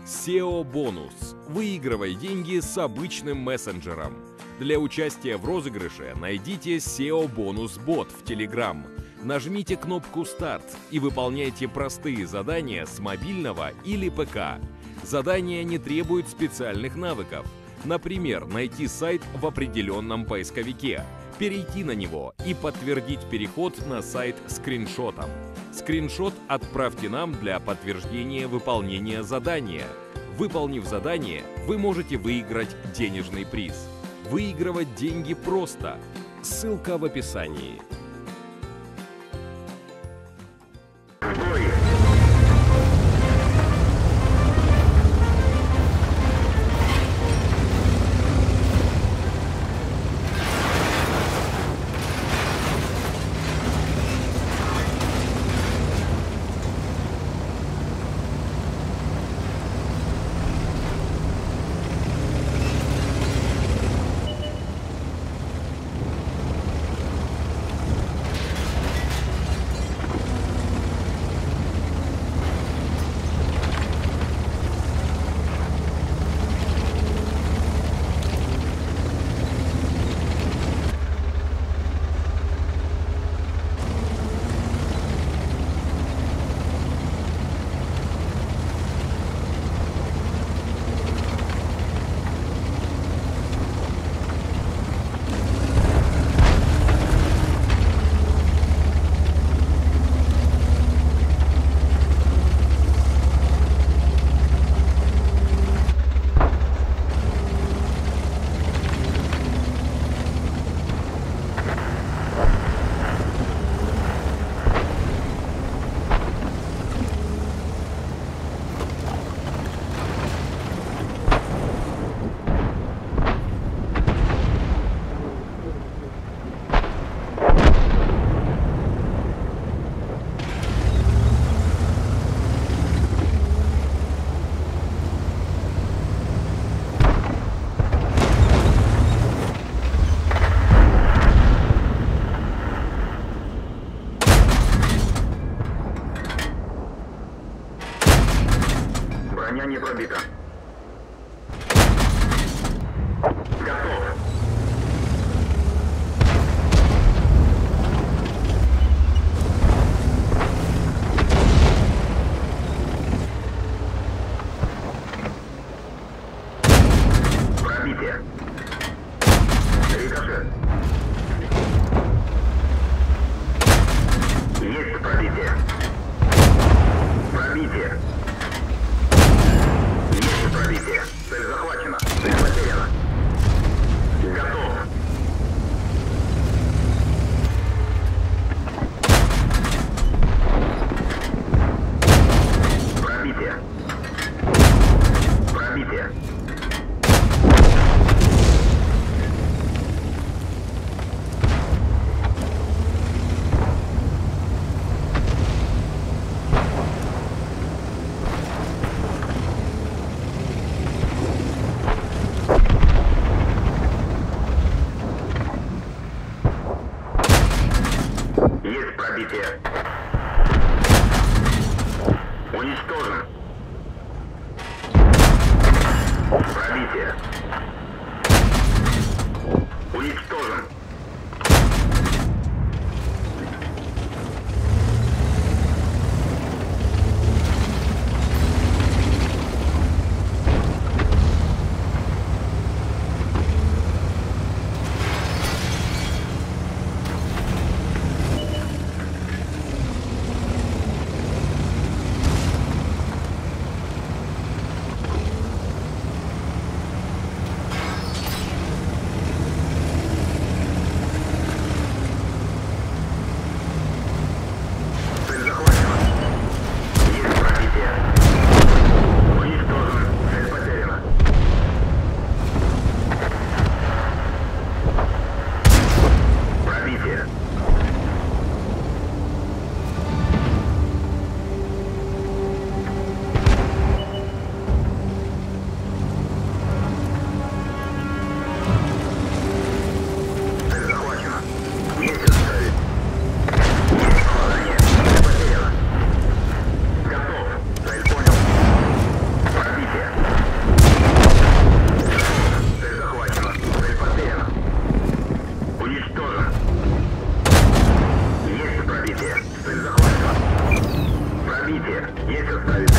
SEO-бонус. Выигрывай деньги с обычным мессенджером. Для участия в розыгрыше найдите SEO-бонус-бот в Telegram. Нажмите кнопку «Старт» и выполняйте простые задания с мобильного или ПК. Задания не требуют специальных навыков. Например, найти сайт в определенном поисковике, перейти на него и подтвердить переход на сайт скриншотом. Скриншот отправьте нам для подтверждения выполнения задания. Выполнив задание, вы можете выиграть денежный приз. Выигрывать деньги просто. Ссылка в описании. Броня не пробита. Готов. Пробитие. Рикошет. Есть пробитие. Пробитие. Пробитие. Цель захвачена. Цель потеряна. Готов. Пробитие. Пробитие. Есть пробитие. Уничтожен. Пробитие. Уничтожен. доставить.